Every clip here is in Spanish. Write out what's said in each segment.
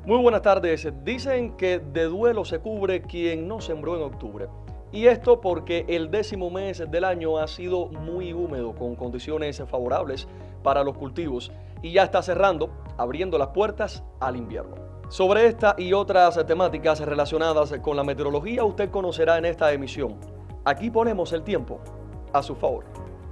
Muy buenas tardes. Dicen que de duelo se cubre quien no sembró en octubre. Y esto porque el 10º mes del año ha sido muy húmedo, con condiciones favorables para los cultivos, y ya está cerrando, abriendo las puertas al invierno. Sobre esta y otras temáticas relacionadas con la meteorología usted conocerá en esta emisión. Aquí ponemos el tiempo a su favor.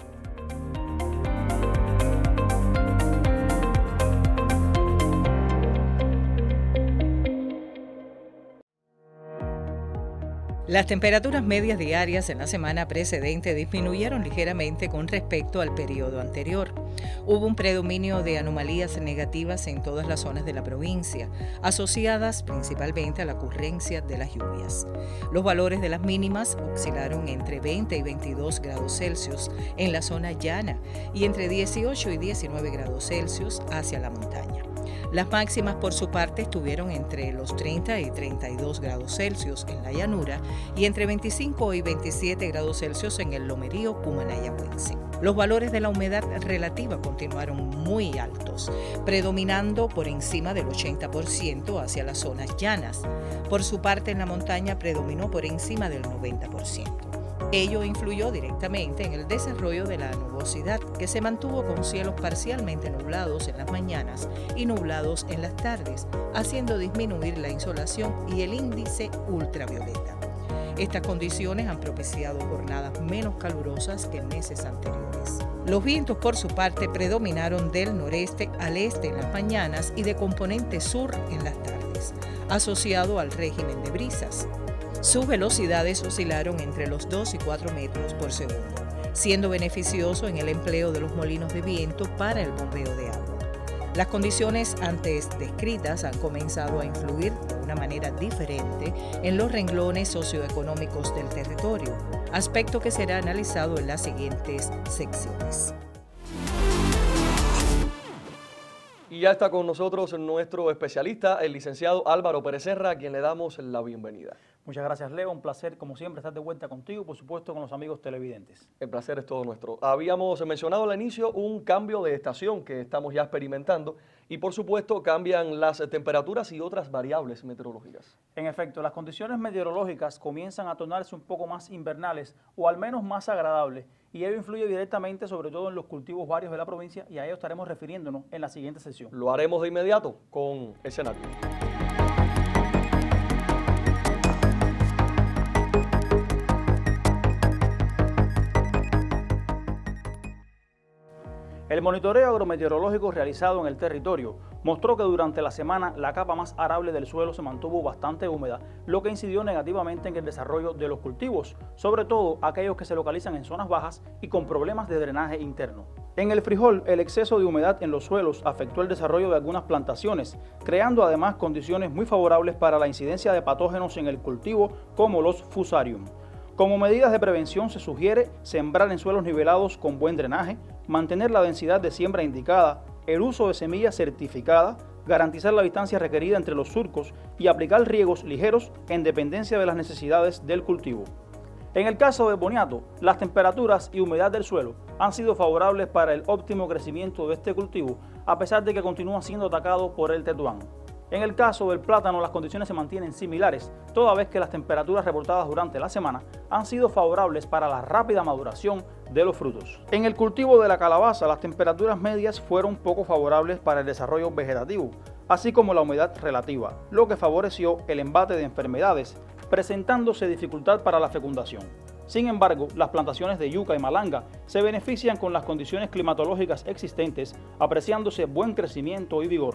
Las temperaturas medias diarias en la semana precedente disminuyeron ligeramente con respecto al periodo anterior. Hubo un predominio de anomalías negativas en todas las zonas de la provincia, asociadas principalmente a la ocurrencia de las lluvias. Los valores de las mínimas oscilaron entre 20 y 22 grados Celsius en la zona llana y entre 18 y 19 grados Celsius hacia la montaña. Las máximas, por su parte, estuvieron entre los 30 y 32 grados Celsius en la llanura y entre 25 y 27 grados Celsius en el lomerío cumanayahuense. Los valores de la humedad relativa continuaron muy altos, predominando por encima del 80% hacia las zonas llanas. Por su parte, en la montaña predominó por encima del 90%. Ello influyó directamente en el desarrollo de la nubosidad, que se mantuvo con cielos parcialmente nublados en las mañanas y nublados en las tardes, haciendo disminuir la insolación y el índice ultravioleta. Estas condiciones han propiciado jornadas menos calurosas que en meses anteriores. Los vientos, por su parte, predominaron del noreste al este en las mañanas y de componente sur en las tardes, asociado al régimen de brisas. Sus velocidades oscilaron entre los 2 y 4 metros por segundo, siendo beneficioso en el empleo de los molinos de viento para el bombeo de agua. Las condiciones antes descritas han comenzado a influir de una manera diferente en los renglones socioeconómicos del territorio, aspecto que será analizado en las siguientes secciones. Y ya está con nosotros nuestro especialista, el licenciado Álvaro Pérez Serra, a quien le damos la bienvenida. Muchas gracias, Leo. Un placer, como siempre, estar de vuelta contigo, por supuesto, con los amigos televidentes. El placer es todo nuestro. Habíamos mencionado al inicio un cambio de estación que estamos ya experimentando y, por supuesto, cambian las temperaturas y otras variables meteorológicas. En efecto, las condiciones meteorológicas comienzan a tornarse un poco más invernales o al menos más agradables, y ello influye directamente sobre todo en los cultivos varios de la provincia, y a ello estaremos refiriéndonos en la siguiente sesión. Lo haremos de inmediato con escenario. El monitoreo agrometeorológico realizado en el territorio mostró que durante la semana la capa más arable del suelo se mantuvo bastante húmeda, lo que incidió negativamente en el desarrollo de los cultivos, sobre todo aquellos que se localizan en zonas bajas y con problemas de drenaje interno. En el frijol, el exceso de humedad en los suelos afectó el desarrollo de algunas plantaciones, creando además condiciones muy favorables para la incidencia de patógenos en el cultivo, como los fusarium. Como medidas de prevención se sugiere sembrar en suelos nivelados con buen drenaje, mantener la densidad de siembra indicada, el uso de semilla certificada, garantizar la distancia requerida entre los surcos y aplicar riegos ligeros en dependencia de las necesidades del cultivo. En el caso del boniato, las temperaturas y humedad del suelo han sido favorables para el óptimo crecimiento de este cultivo, a pesar de que continúa siendo atacado por el tetuán. En el caso del plátano, las condiciones se mantienen similares, toda vez que las temperaturas reportadas durante la semana han sido favorables para la rápida maduración de los frutos. En el cultivo de la calabaza, las temperaturas medias fueron poco favorables para el desarrollo vegetativo, así como la humedad relativa, lo que favoreció el embate de enfermedades, presentándose dificultad para la fecundación. Sin embargo, las plantaciones de yuca y malanga se benefician con las condiciones climatológicas existentes, apreciándose buen crecimiento y vigor.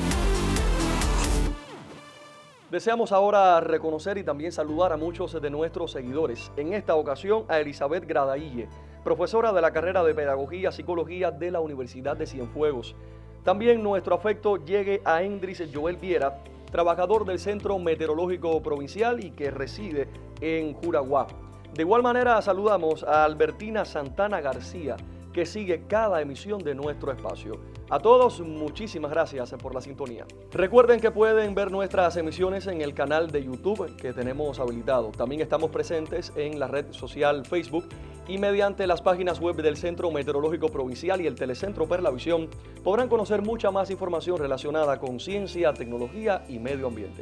Deseamos ahora reconocer y también saludar a muchos de nuestros seguidores. En esta ocasión a Elizabeth Gradaille, profesora de la carrera de Pedagogía Psicología de la Universidad de Cienfuegos. También nuestro afecto llegue a Endris Joel Viera, trabajador del Centro Meteorológico Provincial y que reside en Juraguá. De igual manera saludamos a Albertina Santana García, que sigue cada emisión de nuestro espacio. A todos, muchísimas gracias por la sintonía. Recuerden que pueden ver nuestras emisiones en el canal de YouTube que tenemos habilitado. También estamos presentes en la red social Facebook y mediante las páginas web del Centro Meteorológico Provincial y el Telecentro Perlavisión podrán conocer mucha más información relacionada con ciencia, tecnología y medio ambiente.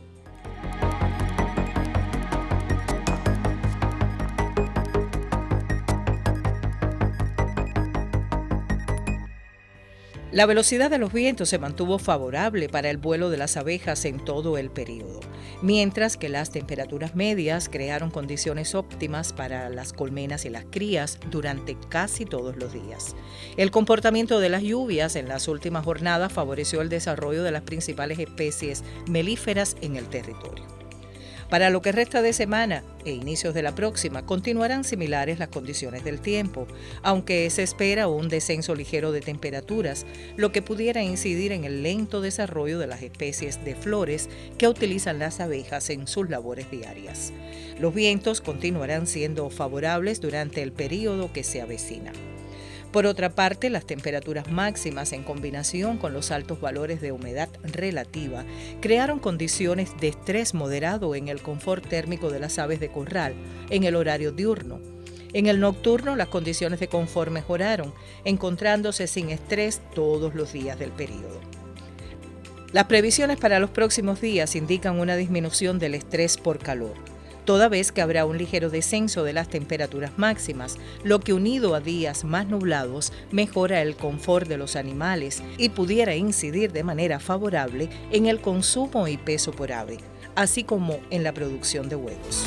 La velocidad de los vientos se mantuvo favorable para el vuelo de las abejas en todo el periodo, mientras que las temperaturas medias crearon condiciones óptimas para las colmenas y las crías durante casi todos los días. El comportamiento de las lluvias en las últimas jornadas favoreció el desarrollo de las principales especies melíferas en el territorio. Para lo que resta de semana e inicios de la próxima, continuarán similares las condiciones del tiempo, aunque se espera un descenso ligero de temperaturas, lo que pudiera incidir en el lento desarrollo de las especies de flores que utilizan las abejas en sus labores diarias. Los vientos continuarán siendo favorables durante el período que se avecina. Por otra parte, las temperaturas máximas en combinación con los altos valores de humedad relativa crearon condiciones de estrés moderado en el confort térmico de las aves de corral en el horario diurno. En el nocturno, las condiciones de confort mejoraron, encontrándose sin estrés todos los días del período. Las previsiones para los próximos días indican una disminución del estrés por calor, toda vez que habrá un ligero descenso de las temperaturas máximas, lo que unido a días más nublados mejora el confort de los animales y pudiera incidir de manera favorable en el consumo y peso por ave, así como en la producción de huevos.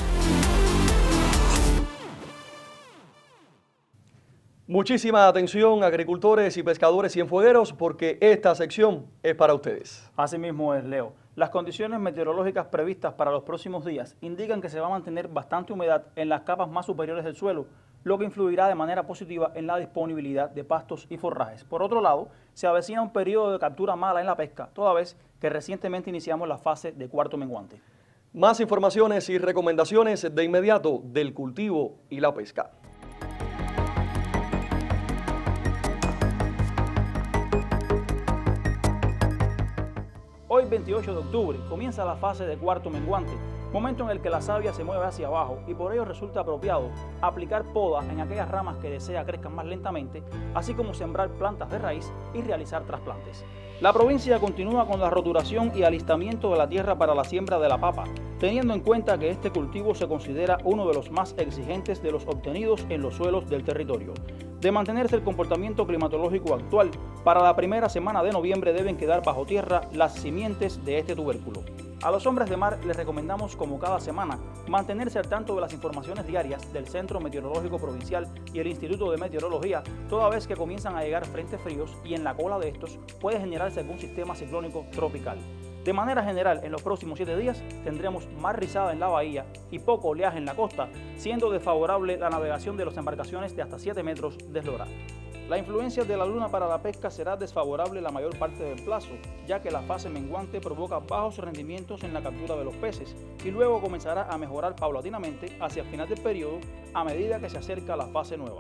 Muchísima atención, agricultores y pescadores cienfuegueros, porque esta sección es para ustedes. Así mismo es, Leo. Las condiciones meteorológicas previstas para los próximos días indican que se va a mantener bastante humedad en las capas más superiores del suelo, lo que influirá de manera positiva en la disponibilidad de pastos y forrajes. Por otro lado, se avecina un periodo de captura mala en la pesca, toda vez que recientemente iniciamos la fase de cuarto menguante. Más informaciones y recomendaciones de inmediato del cultivo y la pesca. Hoy, 28 de octubre, comienza la fase de cuarto menguante, momento en el que la savia se mueve hacia abajo y por ello resulta apropiado aplicar poda en aquellas ramas que desea crezcan más lentamente, así como sembrar plantas de raíz y realizar trasplantes. La provincia continúa con la roturación y alistamiento de la tierra para la siembra de la papa, teniendo en cuenta que este cultivo se considera uno de los más exigentes de los obtenidos en los suelos del territorio. De mantenerse el comportamiento climatológico actual, para la primera semana de noviembre deben quedar bajo tierra las simientes de este tubérculo. A los hombres de mar les recomendamos, como cada semana, mantenerse al tanto de las informaciones diarias del Centro Meteorológico Provincial y el Instituto de Meteorología, toda vez que comienzan a llegar frentes fríos y en la cola de estos puede generarse algún sistema ciclónico tropical. De manera general, en los próximos 7 días tendremos mar rizada en la bahía y poco oleaje en la costa, siendo desfavorable la navegación de las embarcaciones de hasta 7 metros de eslora. La influencia de la luna para la pesca será desfavorable la mayor parte del plazo, ya que la fase menguante provoca bajos rendimientos en la captura de los peces y luego comenzará a mejorar paulatinamente hacia el final del periodo a medida que se acerca la fase nueva.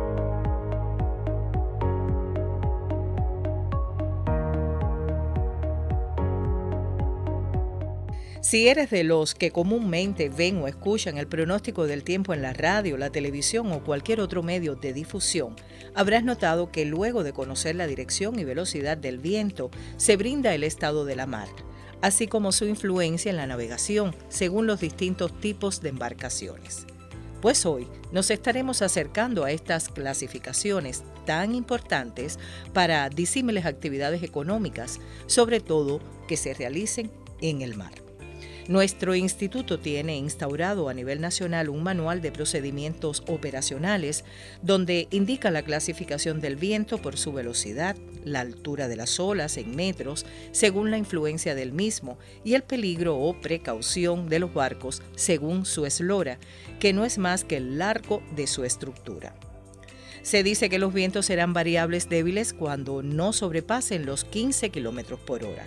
Si eres de los que comúnmente ven o escuchan el pronóstico del tiempo en la radio, la televisión o cualquier otro medio de difusión, habrás notado que luego de conocer la dirección y velocidad del viento, se brinda el estado de la mar, así como su influencia en la navegación, según los distintos tipos de embarcaciones. Pues hoy nos estaremos acercando a estas clasificaciones tan importantes para disímiles actividades económicas, sobre todo que se realicen en el mar. Nuestro instituto tiene instaurado a nivel nacional un manual de procedimientos operacionales donde indica la clasificación del viento por su velocidad, la altura de las olas en metros según la influencia del mismo y el peligro o precaución de los barcos según su eslora, que no es más que el largo de su estructura. Se dice que los vientos serán variables débiles cuando no sobrepasen los 15 km por hora.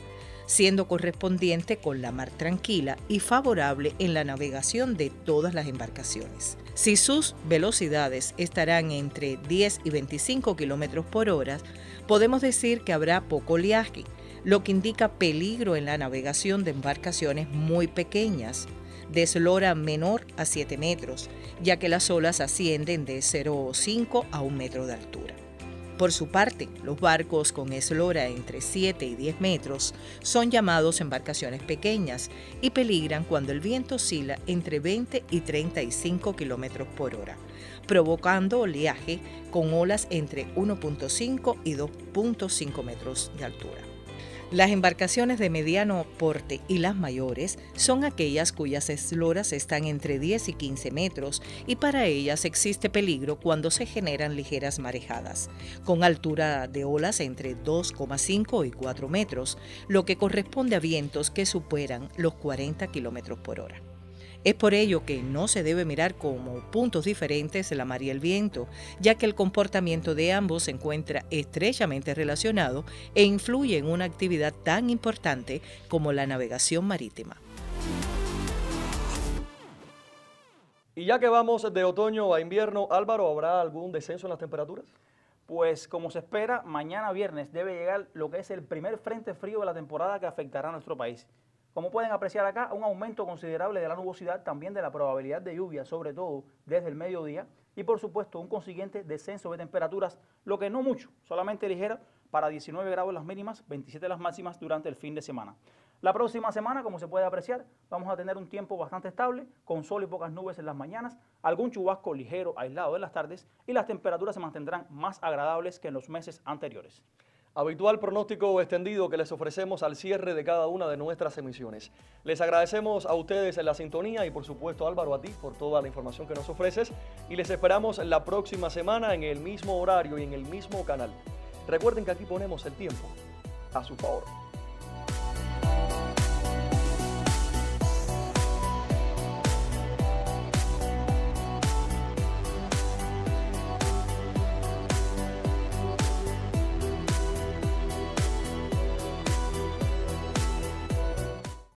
siendo correspondiente con la mar tranquila y favorable en la navegación de todas las embarcaciones. Si sus velocidades estarán entre 10 y 25 kilómetros por hora, podemos decir que habrá poco oleaje, lo que indica peligro en la navegación de embarcaciones muy pequeñas, de eslora menor a 7 metros, ya que las olas ascienden de 0,5 a 1 metro de altura. Por su parte, los barcos con eslora entre 7 y 10 metros son llamados embarcaciones pequeñas y peligran cuando el viento oscila entre 20 y 35 kilómetros por hora, provocando oleaje con olas entre 1,5 y 2,5 metros de altura. Las embarcaciones de mediano porte y las mayores son aquellas cuyas esloras están entre 10 y 15 metros y para ellas existe peligro cuando se generan ligeras marejadas, con altura de olas entre 2,5 y 4 metros, lo que corresponde a vientos que superan los 40 kilómetros por hora. Es por ello que no se debe mirar como puntos diferentes la mar y el viento, ya que el comportamiento de ambos se encuentra estrechamente relacionado e influye en una actividad tan importante como la navegación marítima. Y ya que vamos de otoño a invierno, Álvaro, ¿habrá algún descenso en las temperaturas? Pues como se espera, mañana viernes debe llegar lo que es el primer frente frío de la temporada que afectará a nuestro país. Como pueden apreciar acá, un aumento considerable de la nubosidad, también de la probabilidad de lluvia, sobre todo desde el mediodía, y por supuesto un consiguiente descenso de temperaturas, lo que no mucho, solamente ligera, para 19 grados las mínimas, 27 las máximas durante el fin de semana. La próxima semana, como se puede apreciar, vamos a tener un tiempo bastante estable, con sol y pocas nubes en las mañanas, algún chubasco ligero aislado en las tardes, y las temperaturas se mantendrán más agradables que en los meses anteriores. Habitual pronóstico extendido que les ofrecemos al cierre de cada una de nuestras emisiones. Les agradecemos a ustedes en la sintonía y por supuesto Álvaro a ti por toda la información que nos ofreces y les esperamos la próxima semana en el mismo horario y en el mismo canal. Recuerden que aquí ponemos el tiempo a su favor.